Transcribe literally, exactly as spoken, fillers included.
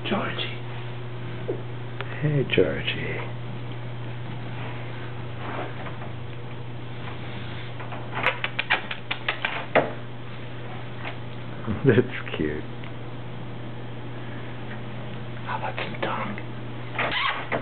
Georgie. Hey, Georgie. That's cute. How about some tongue?